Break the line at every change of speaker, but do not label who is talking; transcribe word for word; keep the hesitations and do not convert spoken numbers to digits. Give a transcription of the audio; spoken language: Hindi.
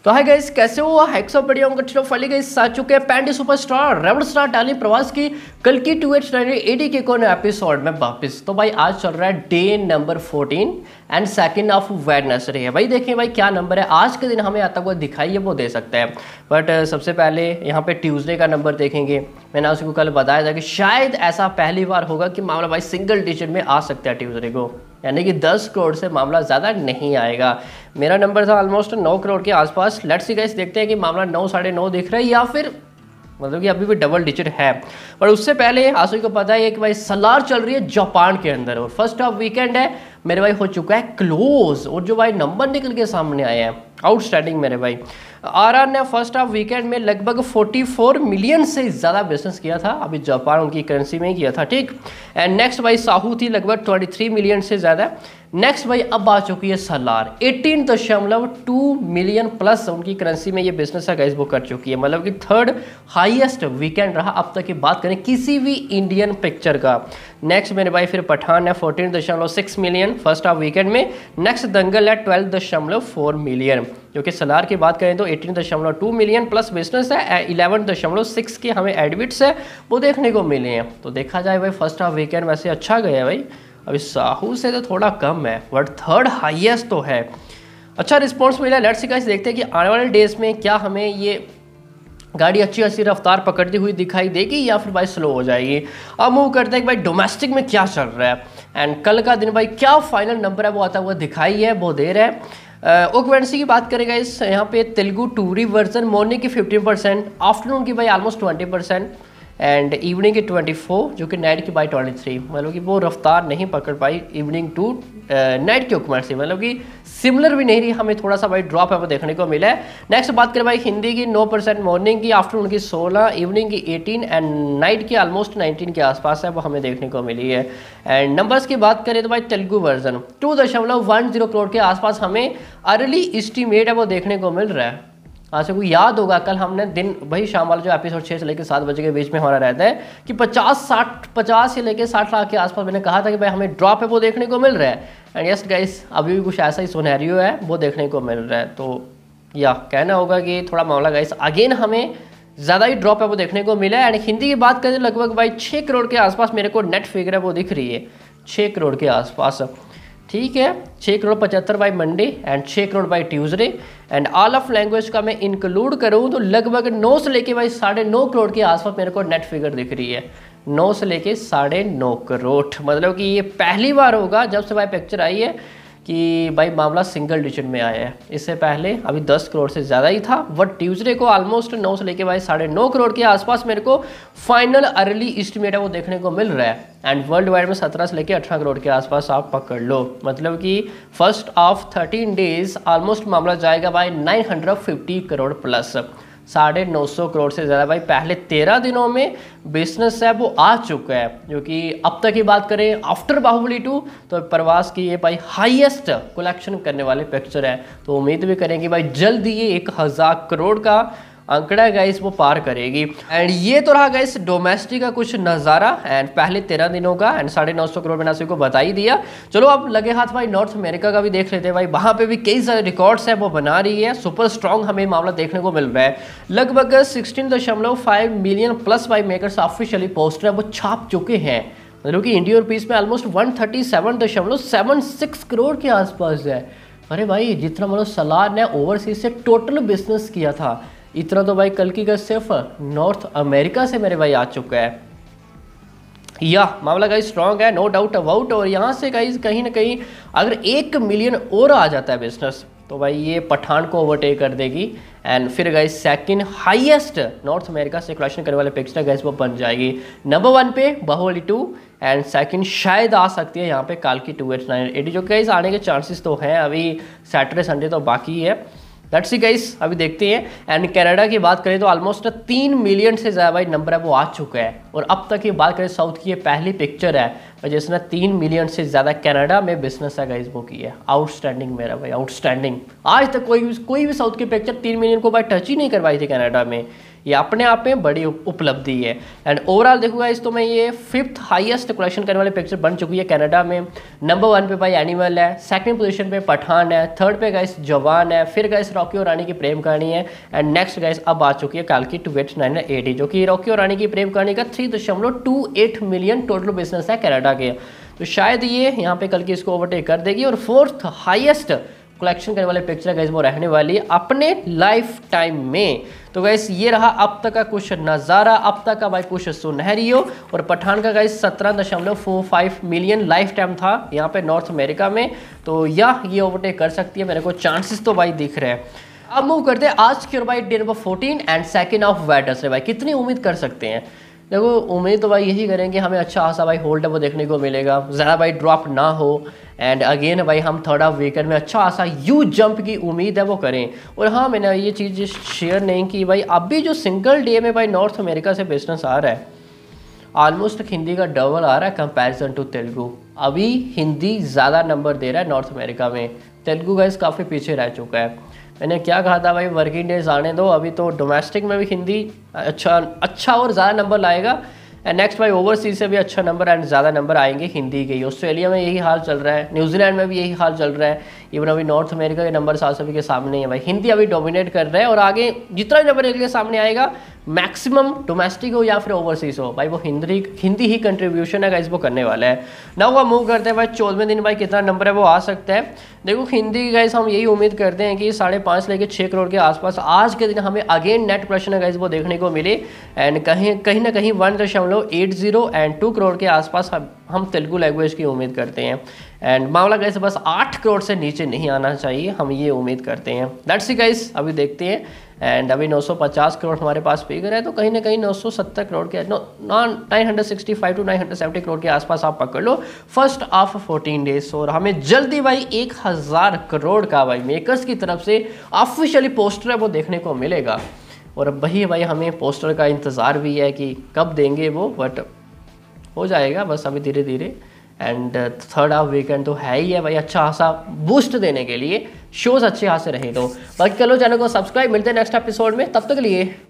तो हाय गाइस, कैसे हो? हैक्स ऑफ बढ़िया होंगे। फाइनली गाइस आ चुके हैं पैंडी सुपरस्टार रेबल स्टार डाली प्रवास की कल की टू एच नाइन एटी के कोने एपिसोड में वापस। तो भाई आज चल रहा है day number fourteen and second of Wednesday है। भाई देखिए भाई क्या नंबर है आज के दिन हमें आता हुआ दिखाई है वो दे सकते हैं। बट सबसे पहले यहाँ पे ट्यूसडे का नंबर देखेंगे। मैंने उसको कल बताया था कि शायद ऐसा पहली बार होगा कि मामला भाई सिंगल डिजिट में आ सकता है ट्यूसडे को, यानी कि दस करोड़ से मामला ज़्यादा नहीं आएगा। मेरा नंबर था ऑलमोस्ट नौ करोड़ के आसपास। लेट्स सी गाइस देखते हैं कि मामला नौ साढ़े नौ दिख रहा है या फिर मतलब कि अभी भी डबल डिजिट है। पर उससे पहले आसू को पता है कि भाई सलार चल रही है जापान के अंदर और फर्स्ट ऑफ वीकेंड है मेरे भाई हो चुका है क्लोज और जो भाई नंबर निकल के सामने आए हैं आउटस्टैंडिंग मेरे भाई। आर आर ने फर्स्ट ऑफ वीकेंड में लगभग चौवालीस मिलियन से ज़्यादा बिजनेस किया था, अभी जापान उनकी करेंसी में ही किया था, ठीक। एंड नेक्स्ट भाई साहू थी लगभग तेईस मिलियन से ज़्यादा। नेक्स्ट भाई अब आ चुकी है सलार अठारह दशमलव दो मिलियन प्लस उनकी करेंसी में ये बिजनेस है गाइस वो कर चुकी है, मतलब कि थर्ड हाईएस्ट वीकेंड रहा अब तक की बात करें किसी भी इंडियन पिक्चर का। नेक्स्ट मेरे भाई फिर पठान है चौदह दशमलव छह मिलियन फर्स्ट ऑफ वीकेंड में। नेक्स्ट दंगल है बारह दशमलव चार मिलियन, जो कि सलार की बात करें तो अठारह दशमलव दो मिलियन प्लस बिजनेस है, ग्यारह दशमलव छह के हमें एडमिट्स है वो देखने को मिले हैं। तो देखा जाए भाई फर्स्ट ऑफ वीकेंड वैसे अच्छा गया भाई, अभी साहू से तो थोड़ा कम है बट थर्ड हाईएस्ट तो है। अच्छा रिस्पॉन्स मिला है। लेट्स सी गाइस देखते हैं कि आने वाले डेज में क्या हमें ये गाड़ी अच्छी अच्छी रफ्तार पकड़ती हुई दिखाई देगी या फिर भाई स्लो हो जाएगी। अब मूव करते हैं कि भाई डोमेस्टिक में क्या चल रहा है एंड कल का दिन भाई क्या फाइनल नंबर है वो आता हुआ दिखाई है वो दे रहा है। ओक्वेंसी की बात करेगा इस यहाँ पे तेलुगु टूरी वर्जन मॉर्निंग की फिफ्टीन परसेंट, आफ्टरनून की भाई almost twenty percent and evening की चौबीस जो कि नाइट की बाई तेईस, मतलब कि वो रफ्तार नहीं पकड़ पाई इवनिंग टू नाइट की ओक्वेंसी, मतलब कि सिमिलर भी नहीं रही, हमें थोड़ा सा भाई ड्रॉप है वो देखने को मिला है। नेक्स्ट बात करें भाई हिंदी की नौ परसेंट मॉर्निंग की, आफ्टरनून की सोलह, इवनिंग की अठारह एंड नाइट की ऑलमोस्ट उन्नीस के आसपास है वो हमें देखने को मिली है। एंड नंबर्स की बात करें तो भाई तेलुगु वर्जन टू दशमलव वन जीरो करोड़ के आसपास हमें अर्ली एस्टीमेट है वो देखने को मिल रहा है। आज से कोई याद होगा कल हमने दिन भाई शाम वाला जो एपिसोड छः से लेकर सात बजे के बीच में हमारा रहता है कि पचास साठ पचास से लेकर साठ लाख के आसपास मैंने कहा था कि भाई हमें ड्रॉप है वो देखने को मिल रहा है। एंड यस गाइस अभी भी कुछ ऐसा ही सिनेरियो है वो देखने को मिल रहा है। तो या कहना होगा कि थोड़ा मामला गाइस अगेन हमें ज़्यादा ही ड्रॉप है वो देखने को मिला है। एंड हिंदी की बात करें लगभग भाई छः करोड़ के आसपास मेरे को नेट फिगर है वो दिख रही है, छः करोड़ के आसपास, ठीक है। छः करोड़ पचहत्तर बाई मंडे एंड छः crore by Tuesday and all of language का मैं इंक्लूड करूँ तो लगभग नौ से लेके भाई साढ़े नौ करोड़ के आसपास मेरे को नेट फिगर दिख रही है, नौ से लेके साढ़े नौ करोड़, मतलब कि ये पहली बार होगा जब से भाई पिक्चर आई है कि भाई मामला सिंगल डिजिट में आया है। इससे पहले अभी दस करोड़ से ज़्यादा ही था बट ट्यूसडे को ऑलमोस्ट नौ से लेके भाई साढ़े नौ करोड़ के आसपास मेरे को फाइनल अर्ली एस्टिमेट है वो देखने को मिल रहा है। एंड वर्ल्ड वाइड में सत्रह से लेके अठारह करोड़ के आसपास आप पकड़ लो, मतलब कि first of thirteen days almost मामला जाएगा भाई nine hundred fifty crore plus, साढ़े नौ सौ करोड़ से ज़्यादा भाई पहले तेरह दिनों में बिजनेस है वो आ चुका है। क्योंकि अब तक की बात करें आफ्टर बाहुबली टू तो प्रवास की ये भाई हाईएस्ट कलेक्शन करने वाले पिक्चर है। तो उम्मीद भी करेंगे भाई जल्द ये एक हज़ार करोड़ का आंकड़ा गाइस वो पार करेगी। एंड ये तो रहा गाइस डोमेस्टिक का कुछ नज़ारा एंड पहले तेरह दिनों का एंड साढ़े नौ सौ करोड़ मैंने आपको बता ही दिया। चलो अब लगे हाथ भाई नॉर्थ अमेरिका का भी देख लेते हैं भाई, वहाँ पे भी कई सारे रिकॉर्ड्स है वो बना रही है, सुपर स्ट्रॉन्ग हमें मामला देखने को मिल रहा है। लगभग सिक्सटीन दशमलव फाइव मिलियन प्लस भाई मेकर्स ऑफिशियली पोस्टर है वो छाप चुके हैं, मतलब कि इंडियन रुपीज़ में ऑलमोस्ट वन थर्टी सेवन दशमलव सेवन सिक्स करोड़ के आसपास है। अरे भाई जितना मतलब सलार ने ओवरसीज से टोटल बिजनेस किया था इतना तो भाई कल की का सिर्फ नॉर्थ अमेरिका से मेरे भाई आ चुका है। या मामला गाइस स्ट्रॉन्ग है नो डाउट अबाउट। और यहाँ से गाइस कहीं ना कहीं अगर एक मिलियन और आ जाता है बिजनेस तो भाई ये पठान को ओवरटेक कर देगी एंड फिर guys second highest North America से कलेक्शन करने वाले पिक्चर गाइस वो बन जाएगी। नंबर वन पे बाहुबली टू एंड सेकंड शायद आ सकती है यहाँ पे काल की टू एट नाइन एटी, जो गाइस आने के चांसेस तो हैं, अभी सैटरडे संडे तो बाकी है। लेट्स सी गाइस अभी देखते हैं। एंड कनाडा की बात करें तो ऑलमोस्ट तीन मिलियन से ज़्यादा भाई नंबर है वो आ चुका है। और अब तक की बात करें साउथ की ये पहली पिक्चर है और जिसने तीन मिलियन से ज़्यादा कनाडा में बिजनेस है गाइस वो की है। आउटस्टैंडिंग मेरा भाई, आउटस्टैंडिंग। आज तक कोई भी कोई भी साउथ की पिक्चर तीन मिलियन को भाई टच ही नहीं करवाई थी कनाडा में। ये अपने आप में बड़ी उपलब्धि है। एंड ओवरऑल देखूंगा इस तो मैं ये फिफ्थ हाईएस्ट कलेक्शन करने वाली पिक्चर बन चुकी है कनाडा में। नंबर वन पे भाई एनिमल है, सेकंड पोजीशन पे पठान है, थर्ड पे गाइस जवान है, फिर गाइस रॉकी और रानी की प्रेम कहानी है, एंड नेक्स्ट गाइस अब आ चुकी है काल्की टू एट नाइन एटी, जो कि रॉकी और रानी की प्रेम कहानी का थ्री दशमलव two eight million total business है कनाडा के। तो शायद ये यहाँ पे कल की इसको ओवरटेक कर देगी और फोर्थ हाईएस्ट कलेक्शन करने वाले पिक्चर गाइस वो रहने वाली है अपने लाइफ टाइम में। तो गाइस ये रहा अब तक का कुछ नज़ारा, अब तक का भाई कुछ सुनहरियो। और पठान का गाइस सत्रह दशमलव four five million lifetime था यहाँ पे नॉर्थ अमेरिका में। तो या ये ओवरटेक कर सकती है, मेरे को चांसेस तो भाई दिख रहे हैं। अब मूव करते हैं आज के भाई day number fourteen and second of Wednesday. भाई कितनी उम्मीद कर सकते हैं? देखो उम्मीद तो भाई यही करेंगे हमें अच्छा खासा भाई होल्ड वो देखने को मिलेगा, ज़्यादा भाई ड्रॉप ना हो। एंड अगेन भाई हम थर्ड ऑफ वीकेंड में अच्छा खासा यू जंप की उम्मीद है वो करें। और हाँ मैंने ये चीज़ शेयर नहीं की भाई, अभी जो सिंगल डे में भाई नॉर्थ अमेरिका से बिजनेस आ रहा है ऑलमोस्ट हिंदी का डबल आ रहा है कंपैरिजन टू तेलुगु। अभी हिंदी ज़्यादा नंबर दे रहा है नॉर्थ अमेरिका में, तेलुगु गाइस काफ़ी पीछे रह चुका है। मैंने क्या कहा था भाई वर्किंग डेज आने दो, अभी तो डोमेस्टिक में भी हिंदी अच्छा अच्छा और ज़्यादा नंबर लाएगा। एंड नेक्स्ट भाई ओवरसीज से भी अच्छा नंबर एंड ज़्यादा नंबर आएंगे हिंदी के। ऑस्ट्रेलिया में यही हाल चल रहा है, न्यूजीलैंड में भी यही हाल चल रहा है, इवन अभी नॉर्थ अमेरिका के नंबर साथ सभी के सामने है भाई। हिंदी अभी डोमिनेट कर रहा है और आगे जितना नंबर इनके सामने आएगा मैक्सिमम डोमेस्टिक हो या फिर ओवरसीज हो भाई वो हिंदी हिंदी ही कंट्रीब्यूशन है गाइस वो करने वाला है। ना वो मूव करते हैं भाई चौदहवें दिन भाई कितना नंबर है वो आ सकता है। देखो हिंदी गाइस हम यही उम्मीद करते हैं कि साढ़े पाँच लेके छः करोड़ के आसपास आज के दिन हमें अगेन नेट कलेक्शन है गाइस वो देखने को मिले। एंड कहीं कहीं ना कहीं वन दशमलव eight zero and two crore के आसपास हम, हम तेलुगु लैंग्वेज की उम्मीद करते हैं। एंड मामला गाइस बस आठ करोड़ से नीचे नहीं आना चाहिए, हम ये उम्मीद करते हैं। दैट्स इट गाइस, अभी देखते हैं। एंड अभी नौ सौ पचास करोड़ हमारे पास फिगर है, तो कहीं ना कहीं नौ सौ सत्तर करोड़ के nine hundred sixty five to nine hundred seventy crore के आसपास आप पकड़ लो फर्स्ट ऑफ फोर्टीन डेज। और हमें जल्दी भाई एक हज़ार करोड़ का भाई मेकर्स की तरफ से ऑफिशियली पोस्टर है वो देखने को मिलेगा। और अब वही भाई हमें पोस्टर का इंतज़ार भी है कि कब देंगे वो, बट हो जाएगा बस अभी धीरे धीरे। एंड थर्ड हाफ वीकेंड तो है ही है भाई अच्छा खासा बूस्ट देने के लिए, शोज़ अच्छे खासे रहे। तो बाकी करो चैनल को सब्सक्राइब, मिलते हैं नेक्स्ट एपिसोड में, तब तक के लिए